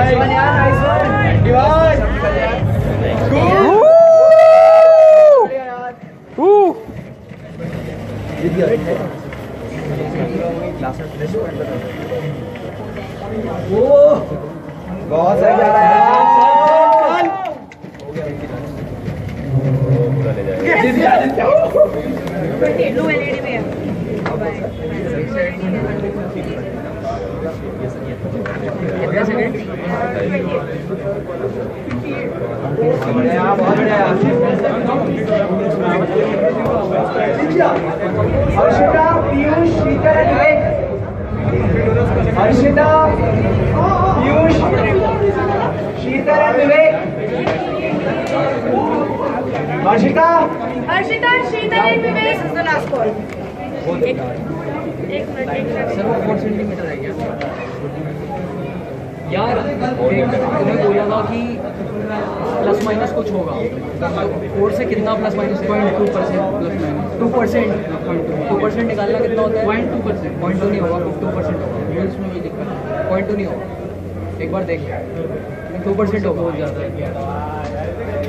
बहुत सही जा रहा है हर्षिता, पीयूष, शीतल, विवेक। हर्षिता, पीयूष, शीतल, विवेक। हर्षिता, शीतल, विवेक। Last call. एक मिनट सर, वो 4 सेंटीमीटर है क्या यार? तुम्हें बोला था कि प्लस माइनस कुछ होगा, तो 4 से कितना प्लस माइनस? 0.2% 2% निकालना कितना होता है? 0.2%। 0.2 नहीं होगा, 2% होगा। रूल्स में कोई दिक्कत नहीं, 0.2 नहीं होगा। एक बार देख, 2% होगा। हो जाता है।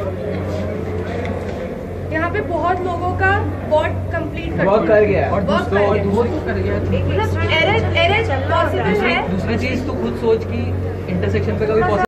यहाँ पे बहुत लोगों का वर्क कंप्लीट कर गया और दूसरा कर गया। एरर पॉसिबल है। दूसरी चीज तो खुद सोच की इंटरसेक्शन पे कभी